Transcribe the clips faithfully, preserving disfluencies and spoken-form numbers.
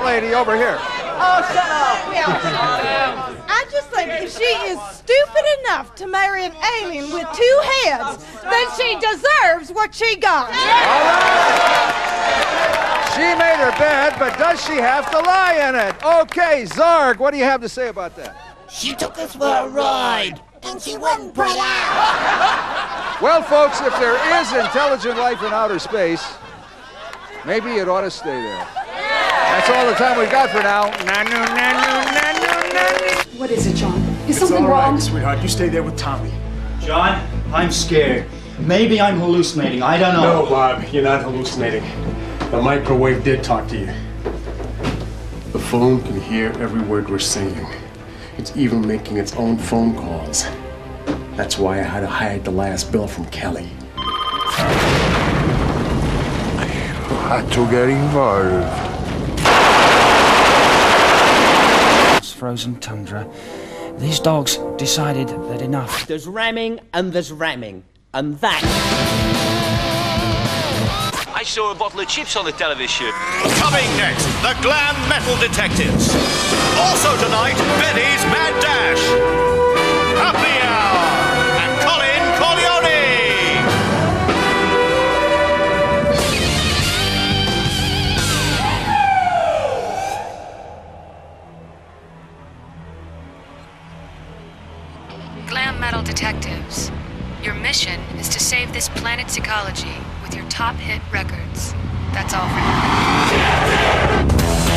lady over here. Oh, shut up. I just think if she is stupid enough to marry an alien with two heads, then she deserves what she got. All right. She made her bed, but does she have to lie in it? Okay, Zarg, what do you have to say about that? She took us for a ride, and she wouldn't put out. Well, folks, if there is intelligent life in outer space, maybe it ought to stay there. That's all the time we've got for now. Nanu, nanu, nanu, nanu. What is it, John? Is It's something all right, wrong? sweetheart. You stay there with Tommy. John, I'm scared. Maybe I'm hallucinating. I don't know. No, Bob, you're not hallucinating. The microwave did talk to you. The phone can hear every word we're saying. It's even making its own phone calls. That's why I had to hide the last bill from Kelly. Had to get involved. It's frozen tundra. These dogs decided that enough. There's ramming and there's ramming. And that... I saw a bottle of chips on the television. Coming next, the Glam Metal Detectives. Also tonight, Betty's Mad Dash. Happy Hour and Colin Corleone. Glam Metal Detectives. Your mission is to save this planet's ecology with your top hit records. That's all for now.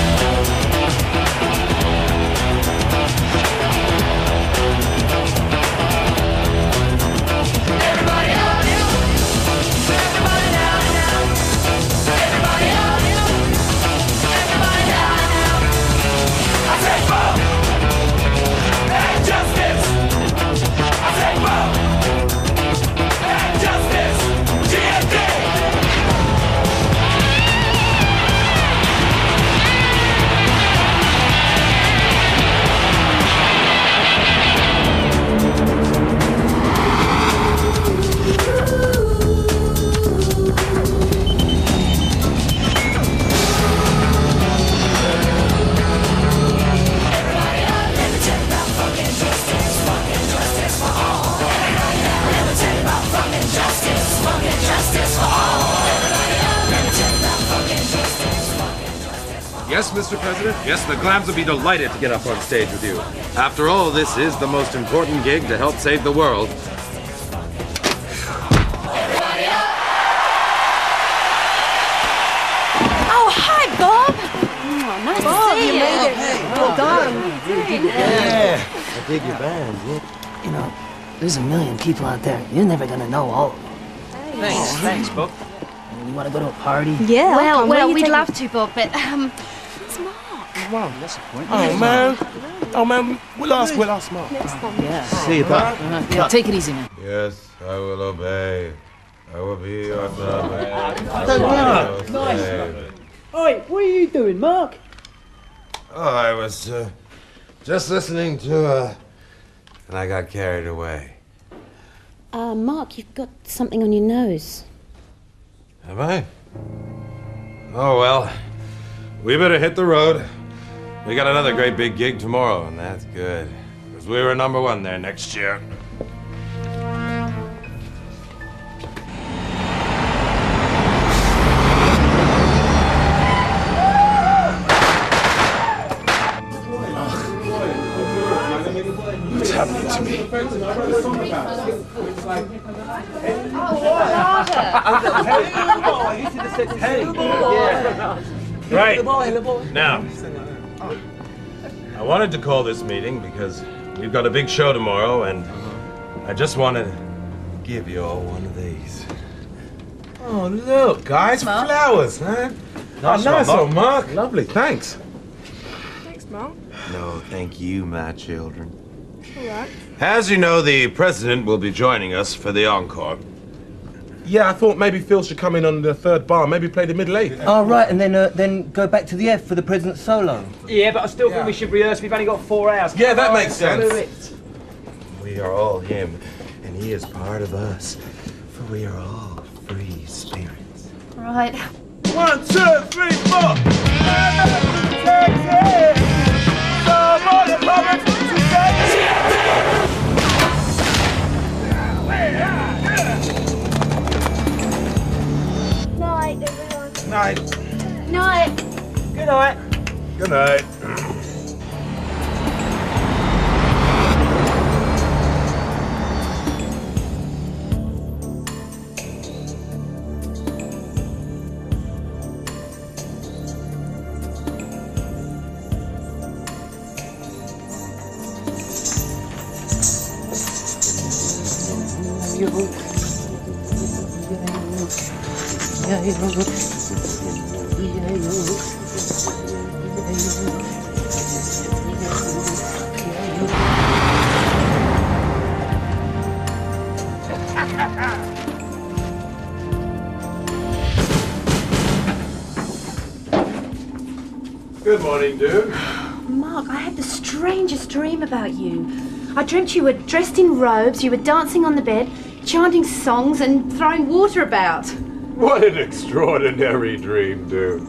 Yes, Mister President. Yes, the Glams will be delighted to get up on stage with you. After all, this is the most important gig to help save the world. Oh, hi, Bob. Oh, nice Bob, to see you you. made it. Hey, Well done. Yeah, I dig your band, yeah. You know, there's a million people out there. You're never gonna know all of them. Thanks, Oh, thanks, Bob. You wanna go to a party? Yeah. Well, come, well, will you we'd take love me- to, Bob, but um, it's Mark. Wow, that's a point. Oh, man. Oh, man, we'll ask, we'll ask Mark. Yeah. See you, Bob. Uh, yeah, take it easy, man. Yes, I will obey. I will be your servant. Nice. Oi, what are you doing, Mark? Oh, I was uh, just listening to, uh, and I got carried away. Uh, Mark, you've got something on your nose. Have I? Oh, well, we better hit the road. We got another great big gig tomorrow, and that's good. Because we were number one there next year. What's happening to me? Right. Now, I wanted to call this meeting because we've got a big show tomorrow, and I just wanted to give you all one of these. Oh, look, guys, Mark. flowers, huh? Nice oh, nice one, one, Mark. Lovely, thanks. Thanks, Mark. No, thank you, my children. All right. As you know, the president will be joining us for the encore. Yeah, I thought maybe Phil should come in on the third bar, maybe play the middle eight. Oh, right, and then uh, then go back to the F for the president's solo. Yeah, but I still think we should rehearse. We've only got four hours. Yeah, that Come makes on, do sense. it. We are all him, and he is part of us, for we are all free spirits. Right. One, two, three, four! Night. Night. Good night. Good night. Good morning, Doon. Mark, I had the strangest dream about you. I dreamt you were dressed in robes, you were dancing on the bed, chanting songs and throwing water about. What an extraordinary dream, Doon.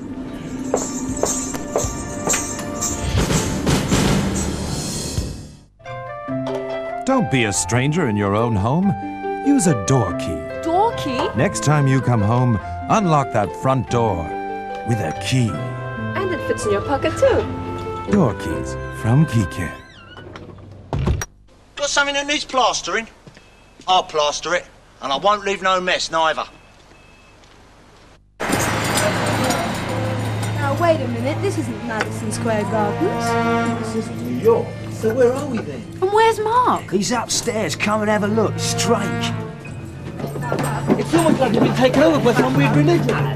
Don't be a stranger in your own home. Use a door key. Door key? Next time you come home, unlock that front door with a key. And it fits in your pocket too. Door keys from Keycare. Got something that needs plastering? I'll plaster it, and I won't leave no mess neither. Now, wait a minute. This isn't Madison Square Gardens. This is New York. So where are we then? And where's Mark? He's upstairs. Come and have a look. It's strange. It's almost like we've been taken over by some weird religion.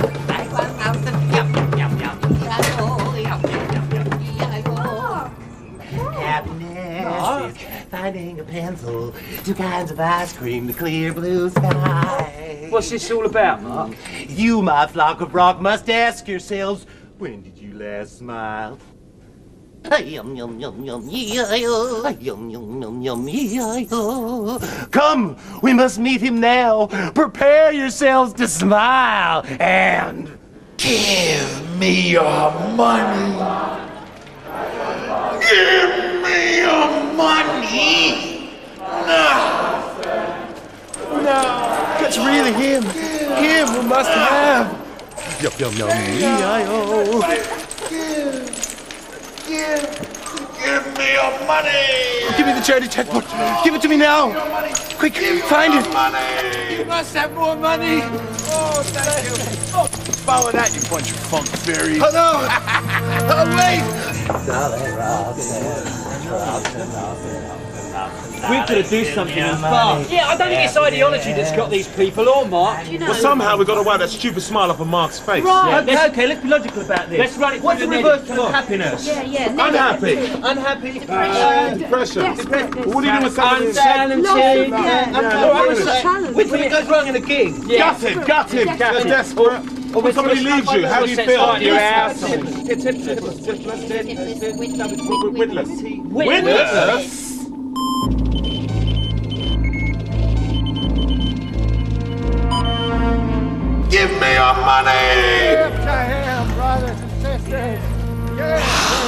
Happiness is finding a pencil, two kinds of ice cream, the clear blue sky. What's this all about, Mark? You, my flock of rock, must ask yourselves, when did you last smile? Yum, yum, yum, yum, yum, yum, yum, yum, yum. Come, we must meet him now. Prepare yourselves to smile and give me your money. Give me your money. No. No. That's really him. Him we must have. Yum, yum, yum, yum. Give, give me your money! Give me the charity checkbook. Give it to me now. Quick, find it. Money. You must have more money. Oh, thank you. Oh, follow that, you bunch of funk fairies. Oh, no. Oh, wait. We've got to do something fast. Yeah, I don't think it's ideology that's got these people, or Mark. You know, well, somehow we've got to wipe that stupid smile off of Mark's face. Right. Yeah, okay, okay, let's be logical about this. Let's run it What's through the the reverse negative? of happiness? Yeah, yeah. Unhappy. Unhappy. Depression. Depression. Depression. What do you do with something? Untalented. Yeah. Which when it goes wrong in a gig? Yeah. Gutted, gutted, gutted. Desperate. Or when somebody leaves you, how do you feel? Your ass. Witless. Witless. Give me your money! Lift your hand, brothers and sisters. Yes,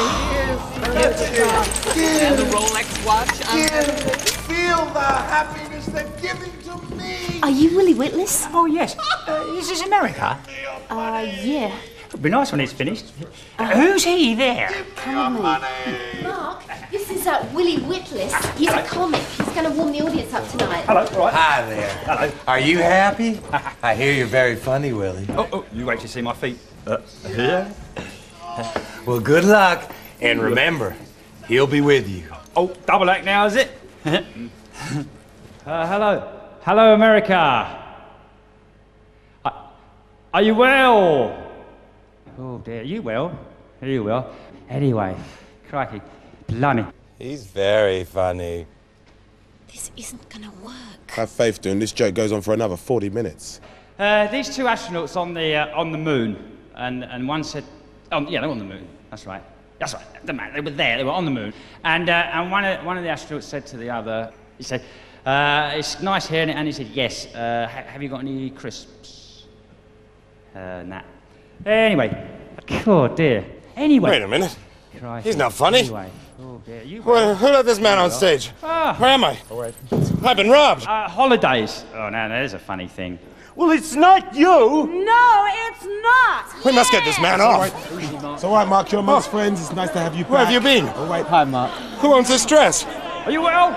Give, the Rolex watch. give, feel the happiness they're giving to me! Are you Willie Witless? Oh, yes. Uh, is this America? Uh, yeah. It'd be nice when it's finished. Uh, who's he there? Come with me. Mark, this is uh, Willie Witless. He's a comic. He's going to warm the audience up tonight. Hello, all right. Hi there. Hello. Are you happy? I hear you're very funny, Willie. Oh, oh, you wait to see my feet. Uh, yeah. Well, good luck. And remember, he'll be with you. Oh, double act now, is it? uh, hello. Hello, America. Uh, are you well? Oh, dear. Are you well? Are you well? Anyway, crikey. Blimey. He's very funny. This isn't going to work. Have faith, Doon. This joke goes on for another forty minutes. Uh, these two astronauts on the uh, on the moon, and and one said, oh yeah, they were on the moon. That's right. That's right. The man, they were there. They were on the moon, and uh, and one of one of the astronauts said to the other, he said, uh, "It's nice here," and he said, "Yes. Uh, ha have you got any crisps?" Uh, nah. Anyway, oh dear. Anyway. Wait a minute. Crikey. He's not funny. Anyway. Oh dear. You. Well, who let this man on stage? Ah. Where am I? I've been robbed. Uh, holidays. Oh, no, there's a funny thing. Well, it's not you. No, it's not. We must get this man off. It's all right, Mark. You're amongst friends. It's nice to have you back. Where have you been? All right. Hi, Mark. Who owns this dress? Are you well?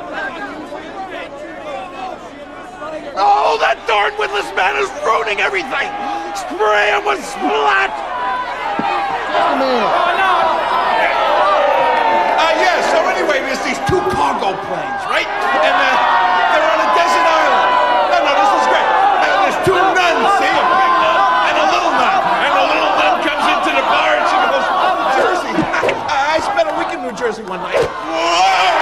Oh, that darn witless man is ruining everything! Spray him with splat! Oh, no. Uh, yeah, so anyway, there's these two cargo planes, right? And uh, they're on a desert island. No, no, this is great. And there's two nuns, see? A big nun and a little nun. And the little nun comes into the bar and she goes, Jersey. I spent a week in New Jersey one night. Whoa!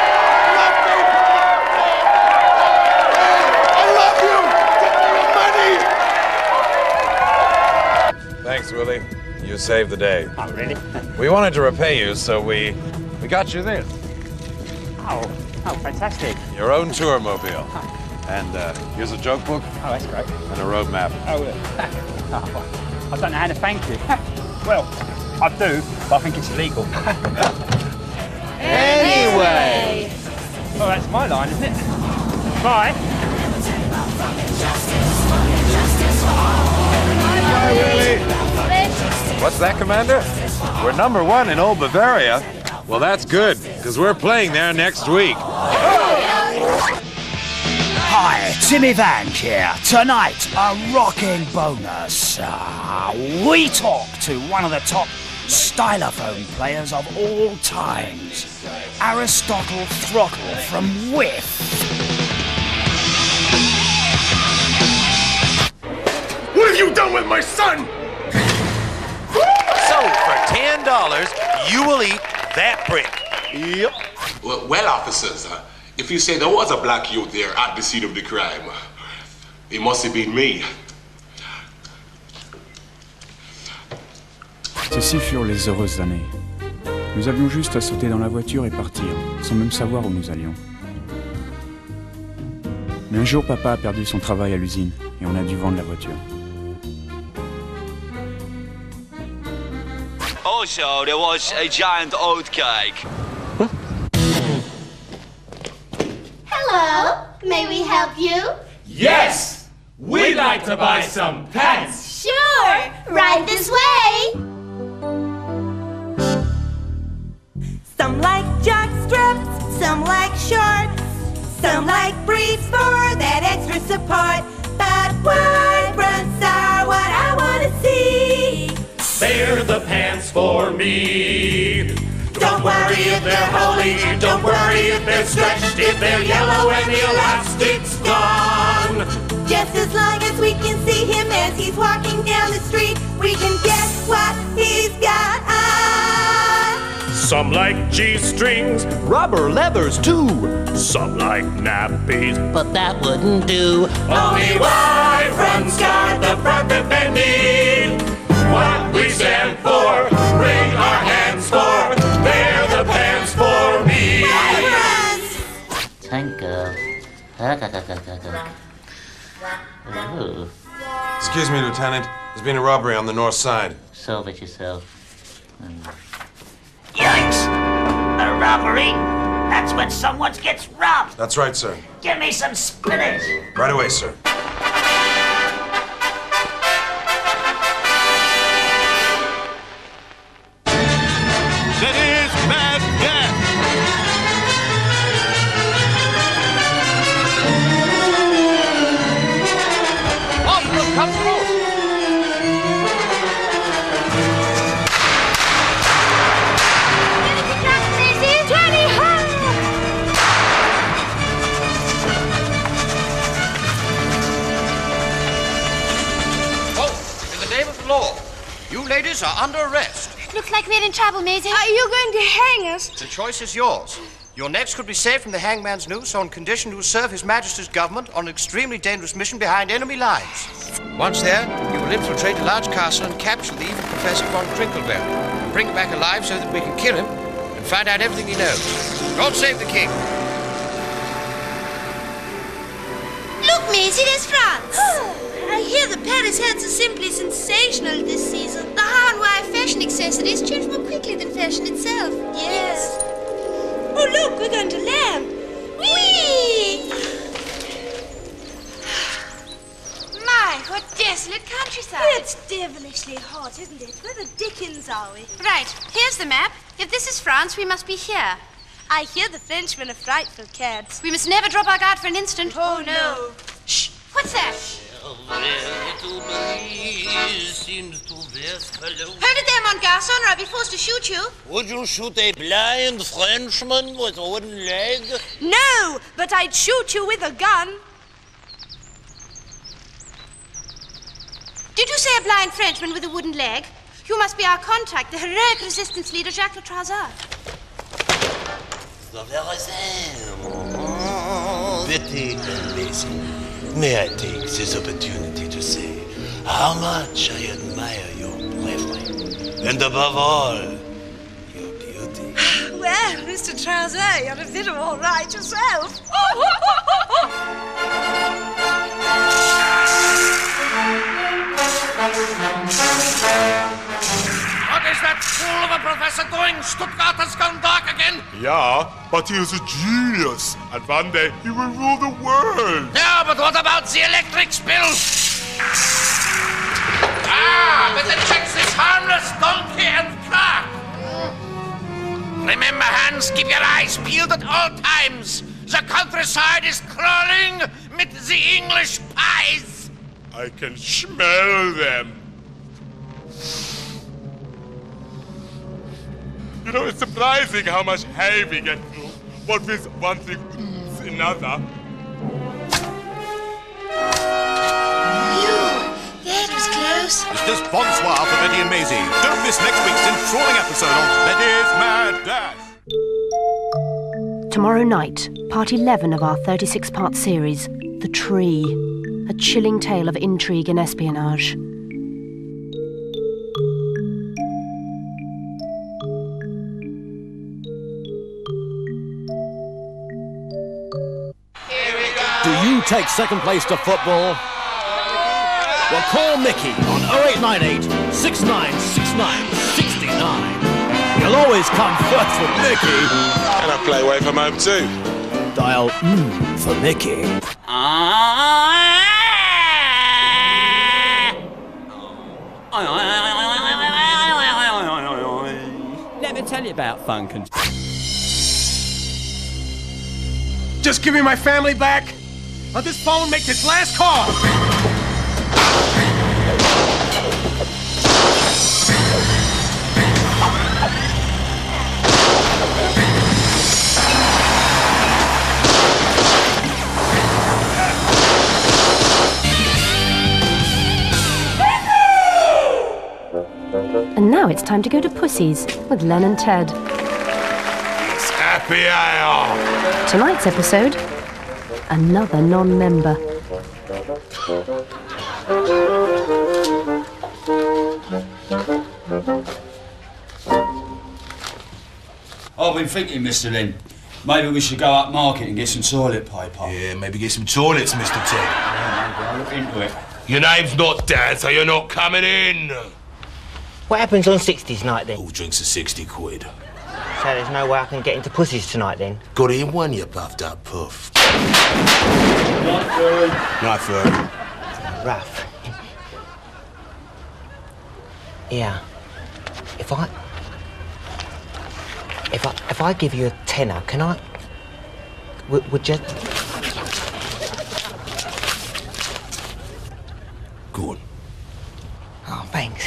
Thanks, Willie. You saved the day. Oh, really? We wanted to repay you, so we we got you this. Oh, oh, fantastic. Your own tour mobile. And uh, here's a joke book. Oh, that's great. And a road map. Oh, oh, I don't know how to thank you. Well, I do, but I think it's illegal. Anyway. Oh, that's my line, isn't it? Bye. Bye, Willie. What's that, Commander? We're number one in old Bavaria. Well, that's good, because we're playing there next week. Hi, Timmy Van here. Tonight, a rocking bonus. Uh, we talk to one of the top stylophone players of all times, Aristotle Throttle from Whiff. What have you done with my son? So, for ten dollars, you will eat that brick. Yep. Well, well officers, uh, if you say there was a black youth there at the scene of the crime, it must have been me. Ceci furent les heureuses années. Nous avions juste à sauter dans la voiture et partir, sans même savoir où nous allions. Mais un jour, papa a perdu son travail à l'usine et on a dû vendre la voiture. Also, there was a giant oat cake. Hello, may we help you? Yes! We'd like to buy some pants! Sure, right this way! Some like jock straps, some like shorts, some like briefs for that extra support. But wide fronts are what I want to see. They're the pants for me. Don't worry if they're holy, don't worry if they're stretched, if they're yellow and the elastic's gone. Just as long as we can see him as he's walking down the street, we can guess what he's got on. Some like G-strings, rubber leathers too. Some like nappies, but that wouldn't do. Only wide fronts got the perfect bending. What we stand for, bring our hands for. They're the pants for me. Thank God. Ooh. Excuse me, Lieutenant. There's been a robbery on the north side. Solve it yourself. Mm. Yikes! A robbery? That's when someone gets robbed. That's right, sir. Give me some spinach. Right away, sir. That is Mad Dash. Hospital, come through! Oh, in the name of the law, you ladies are under arrest. Looks like we're in trouble, Maisie. Are you going to hang us? The choice is yours. Your necks could be saved from the hangman's noose on condition you will serve His Majesty's government on an extremely dangerous mission behind enemy lines. Once there, you will infiltrate a large castle and capture the evil Professor von Crinkleberry. Bring him back alive so that we can kill him and find out everything he knows. God save the king. Look, Maisie, there's France. I hear the Paris hats are simply sensational this season. The how and why fashion accessories change more quickly than fashion itself. Yes. Oh, look, we're going to land. Whee! My, countryside. It's devilishly hot, isn't it? Where the dickens are we? Right, here's the map. If this is France, we must be here. I hear the Frenchmen are frightful cads. We must never drop our guard for an instant. Oh, no. Shh! What's that? Little breeze seems to whisper low. Hold it there, mon garçon, or I'll be forced to shoot you. Would you shoot a blind Frenchman with a wooden leg? No, but I'd shoot you with a gun. Did you say a blind Frenchman with a wooden leg? You must be our contact, the heroic resistance leader Jacques Le Trésor. The very same. Oh, Betty and Macy, may I take this opportunity to say how much I admire your bravery, and above all, your beauty. Well, Mister Trésor, you're a bit of all right yourself. What is that fool of a professor doing? Stuttgart has gone dark again. Yeah, but he is a genius, and one day he will rule the world. Yeah, but what about the electric spill? Ah, better check this harmless donkey and cart. Remember, Hans, keep your eyes peeled at all times. The countryside is crawling with the English pies. I can smell them. You know, it's surprising how much hay we get through. What with one thing oops another. That was close. It's just bonsoir for Betty and Maisie. Don't miss next week's enthralling episode of Betty's Mad Dash. Tomorrow night, part eleven of our thirty-six part series, The Tree. A chilling tale of intrigue and espionage. Do you take second place to football? Well, call Mickey on oh eight nine eight, six nine six nine, six nine. You'll always come first with Mickey. And I play away from home too. Dial mm for Mickey. Let me tell you about funk and... Just give me my family back. Let this phone make its last call. And now it's time to go to Pussy's with Len and Ted. It's happy hour. Tonight's episode, another non-member. I've been thinking, Mister Lynn, maybe we should go up market and get some toilet paper. Yeah, maybe get some toilets, Mister Ted. Yeah, maybe I'll look into it. Your name's not Dad, so you're not coming in. What happens on sixties night then? Who drinks a sixty quid? So there's no way I can get into Pussy's tonight then? Got it in one, you puffed up puff. Night, Fern. Night, Fern. Rough. Yeah. If I... If I, if I give you a tenner, can I... W would you... Go on. Oh, thanks.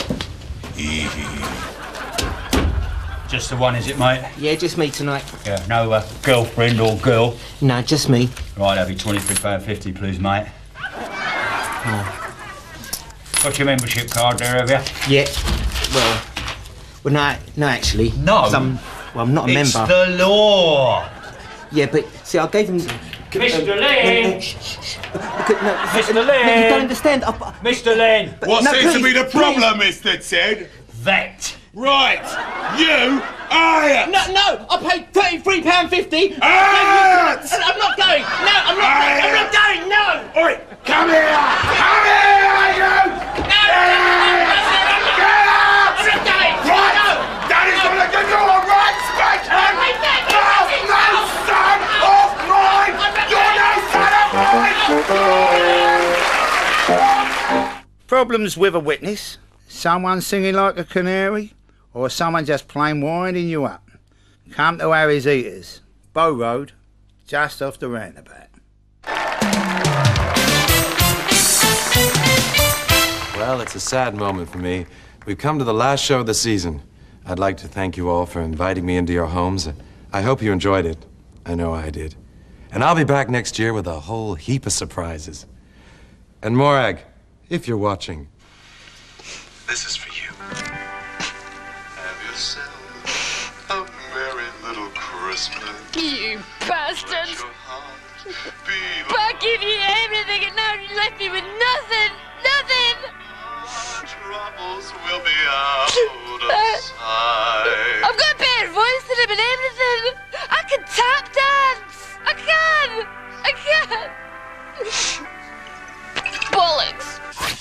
Just the one, is it, mate? Yeah, just me tonight. Yeah, no uh, girlfriend or girl? No, just me. Right, that'll be twenty-three pounds fifty, please, mate. Oh. Got your membership card there, have you? Yeah. Well... Well, no, no, actually. No? 'Cause I'm, well, I'm not a it's member. It's the law! Yeah, but, see, I gave him... Mister Uh, Lynn! No, shh, shh, shh. Because, no, Mister no, Lynn! No, you don't understand. I, Mister Lynn! What no, seems to please, be the please. problem, Mister Ted? That! Right! You are... No, no! I paid thirty-three pounds fifty! Ah! I'm not going! No, I'm not, I'm not going! No! Oi! Come here! Come here, you! No! I'm not going! Right! Daddy's gonna give you a right spanking! No! No, son of mine! You're no son of mine! problems with a witness? Someone singing like a canary? Or someone just plain winding you up? Come to Harry's Eaters, Bow Road, just off the roundabout. Well, it's a sad moment for me. We've come to the last show of the season. I'd like to thank you all for inviting me into your homes. I hope you enjoyed it. I know I did. And I'll be back next year with a whole heap of surprises. And Morag, if you're watching, this is for you. Have yourself a merry little Christmas. You bastard! Buck gave you everything and now you left me with nothing! Nothing! Troubles will be out of sight. I've got a better voice than him and everything! I can tap dance! I can! I can! Bollocks!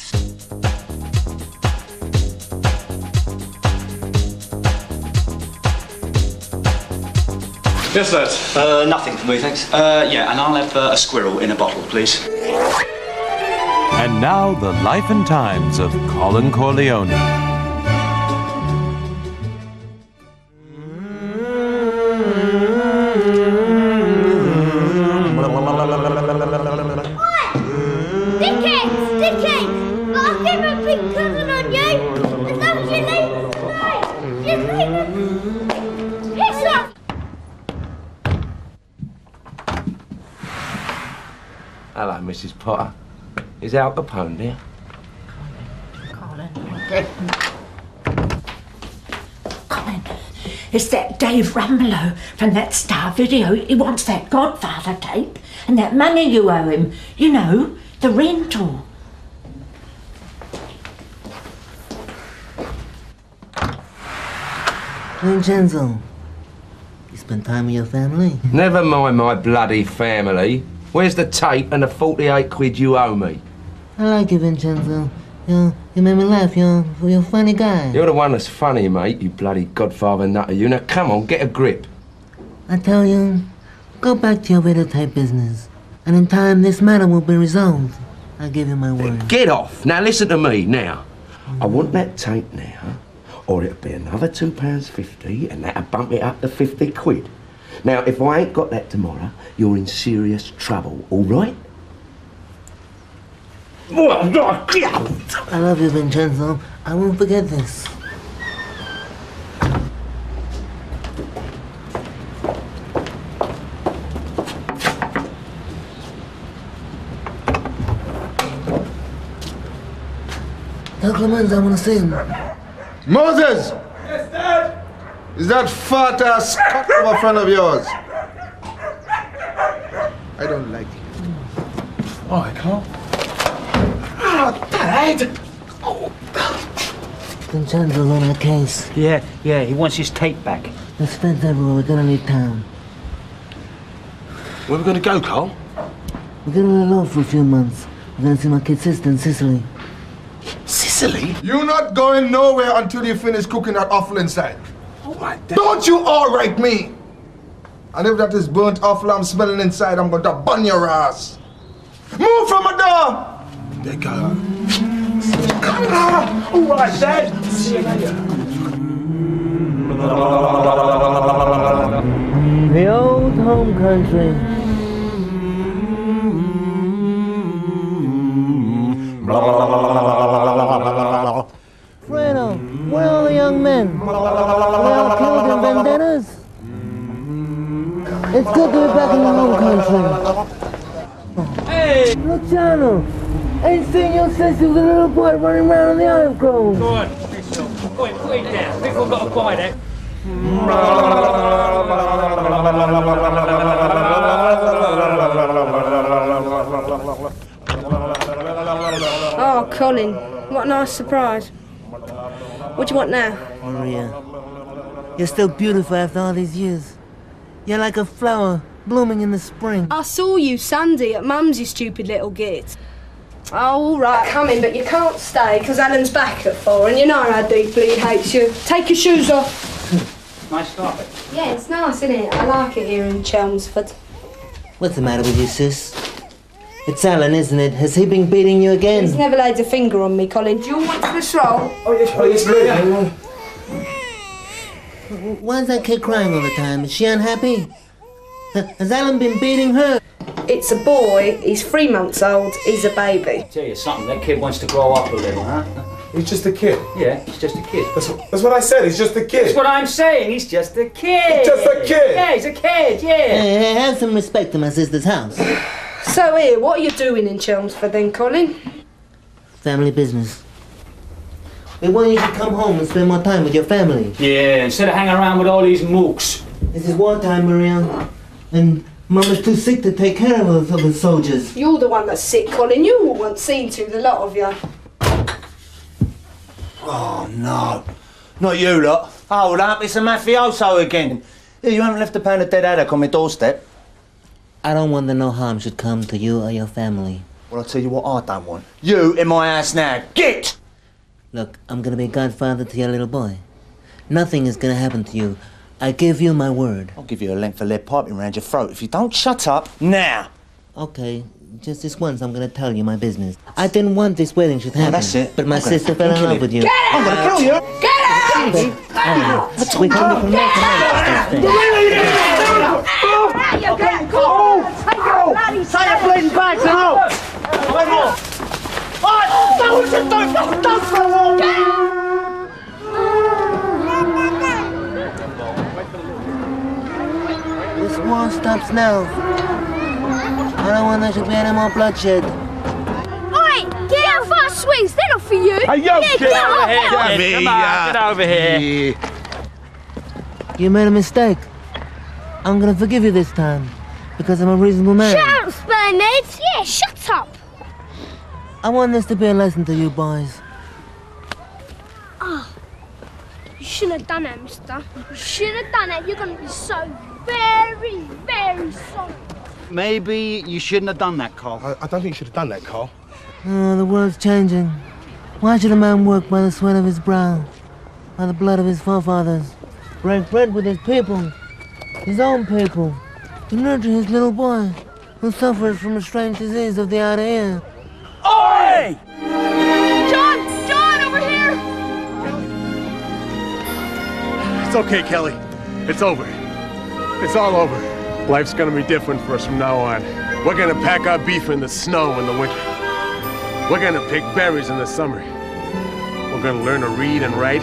Yes, lads. Uh, nothing for me, thanks. Uh, yeah, and I'll have uh, a squirrel in a bottle, please. And now, the life and times of Colin Corleone. Dickheads! Dickheads! I'll give a big cousin on you! As long as you leave us tonight! Just leave us! Piss off! Hello, Missus Potter. Is Al Capone there? Colin, Colin, it's that Dave Ramelow from that Star video. He wants that Godfather tape and that money you owe him. You know, the rental. Vincenzo, you spend time with your family? Never mind my bloody family. Where's the tape and the forty-eight quid you owe me? I like you, Vincenzo. You, you make me laugh. You're, you're a funny guy. You're the one that's funny, mate, you bloody Godfather nutter. You now come on, get a grip. I tell you, go back to your videotape business. And in time, this matter will be resolved. I give you my word. Get off. Now listen to me, now. I want that tape now, or it'll be another two pounds fifty, and that'll bump it up to fifty quid. Now, if I ain't got that tomorrow, you're in serious trouble, all right? I love you, Vincenzo. I won't forget this. Tell Clemenza I want to see him. Moses! Yes, Dad? Is that fat ass cut from a friend of yours? I don't like you. All right, Carl. Oh, Dad! Oh. Vincenzo's on our case. Yeah, yeah, he wants his tape back. There's feds everywhere. We're gonna leave town. Where are we going to go, Carl? We're gonna lay low for a few months. We're gonna see my kid sister in Sicily. Sicily? You're not going nowhere until you finish cooking that offal inside. All right, Dad. Don't you all right me? And if that is burnt offal I'm smelling inside, I'm going to burn your ass. Move from my door! There you go. All right, Dad. See you later. The old home country. Fredo, where are the young men? They all killed in vendettas? It's good to be back in your home country. Hey! Luciano, ain't seen your sister with a little boy running around on the Iron Crow. Go on, wait, wait there. People got a bite, eh? Oh, Colin, what a nice surprise. What do you want now? Maria, you're still beautiful after all these years. You're like a flower blooming in the spring. I saw you Sunday at Mum's, you stupid little git. Oh, all right, come in, but you can't stay because Alan's back at four, and you know how deeply he hates you. Take your shoes off. Nice carpet. Yeah, it's nice, isn't it? I like it here in Chelmsford. What's the matter with you, sis? It's Alan, isn't it? Has he been beating you again? He's never laid a finger on me, Colin. Do you want this roll? Oh, yes, oh, yes, please. Why does that kid crying all the time? Is she unhappy? Has Alan been beating her? It's a boy. He's three months old. He's a baby. Tell you something, that kid wants to grow up a little, huh? He's just a kid. Yeah, he's just a kid. That's, that's what I said, he's just a kid. That's what I'm saying, he's just a kid. He's just a kid. Yeah, he's a kid, yeah. Hey, hey, have some respect to my sister's house. So here, what are you doing in Chelmsford then, Colin? Family business. Hey, why don't you should come home and spend more time with your family? Yeah, instead of hanging around with all these mooks. This is wartime, Maria. And Mama's too sick to take care of us, of the soldiers. You're the one that's sick, Colin. You all want seen to, the lot of you. Oh, no. Not you lot. Hold up, it's a mafioso again. Here, you haven't left a pound of dead haddock on my doorstep. I don't want that no harm should come to you or your family. Well, I'll tell you what I don't want. You in my house now. Get! Look, I'm gonna be godfather to your little boy. Nothing is gonna happen to you. I give you my word. I'll give you a length of lead piping round your throat if you don't shut up now. Okay, just this once I'm gonna tell you my business. I didn't want this wedding should happen. Oh, that's it. But my Okay. sister fell in Kill love him. with you. Get out! I'm gonna kill you. Get out! Alright, we can look Get out! Say your bleeding bags now! One more! Oh, no, we should do it! Don't throw This war stops now. I don't want there to be any more bloodshed. Oi, get out fast swings, they're not for you. Hey, yo, yeah, kid, get out, over here, get out. Gabby, Come on, get over here. You made a mistake. I'm gonna forgive you this time. Because I'm a reasonable man. Shut up, Spurnheads. Yeah, shut up. I want this to be a lesson to you boys. Oh, you shouldn't have done that, mister. You shouldn't have done that. You're going to be so very, very sorry. Maybe you shouldn't have done that, Carl. I, I don't think you should have done that, Carl. Oh, the world's changing. Why should a man work by the sweat of his brow? By the blood of his forefathers? Break bread with his people. His own people. To nurture his little boy, who suffers from a strange disease of the outer ear. Oi! John! John, over here! It's okay, Kelly. It's over. It's all over. Life's gonna be different for us from now on. We're gonna pack our beef in the snow in the winter. We're gonna pick berries in the summer. We're gonna learn to read and write.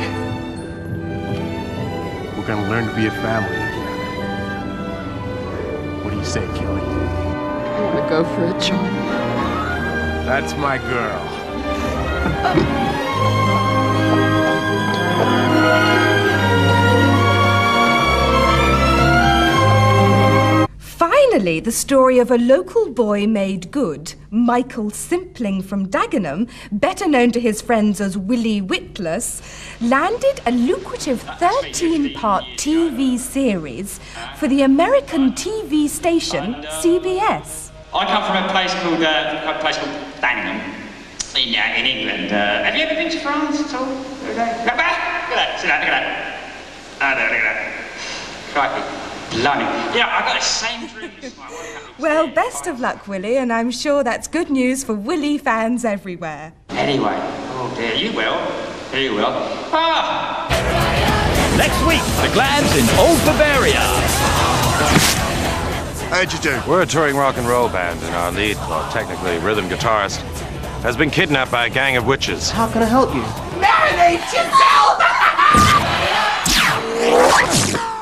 We're gonna learn to be a family again. What do you say, Kelly? I want to go for it, John. That's my girl. Finally, the story of a local boy made good, Michael Simpling from Dagenham, better known to his friends as Willie Witless, landed a lucrative thirteen-part T V series for the American T V station C B S. I come from a place called uh, a place called Dagenham in uh, in England. Uh, have you ever been to France at all? Look at that! Look at that! See that? Look at that! Oh, no, look at that! Crikey! Blimey. Yeah, I got the same dream as my wife. Well, best of luck, Willie, and I'm sure that's good news for Willie fans everywhere. Anyway, oh dear, you will. You will. Ah! Next week, the Glams in Old Bavaria. How'd you do? We're a touring rock and roll band, and our lead, well, technically rhythm guitarist, has been kidnapped by a gang of witches. How can I help you? Marinate yourself!